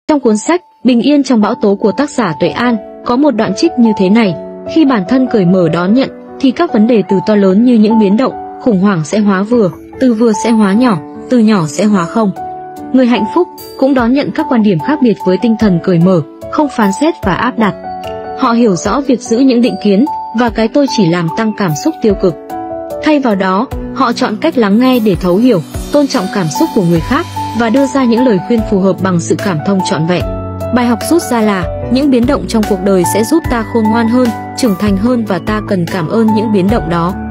Trong cuốn sách Bình yên trong bão tố của tác giả Tuệ An, có một đoạn trích như thế này: khi bản thân cởi mở đón nhận, thì các vấn đề từ to lớn như những biến động, khủng hoảng sẽ hóa vừa, từ vừa sẽ hóa nhỏ, từ nhỏ sẽ hóa không. Người hạnh phúc cũng đón nhận các quan điểm khác biệt với tinh thần cởi mở, không phán xét và áp đặt. Họ hiểu rõ việc giữ những định kiến và cái tôi chỉ làm tăng cảm xúc tiêu cực. Thay vào đó, họ chọn cách lắng nghe để thấu hiểu, tôn trọng cảm xúc của người khác và đưa ra những lời khuyên phù hợp bằng sự cảm thông trọn vẹn. Bài học rút ra là những biến động trong cuộc đời sẽ giúp ta khôn ngoan hơn, trưởng thành hơn, và ta cần cảm ơn những biến động đó.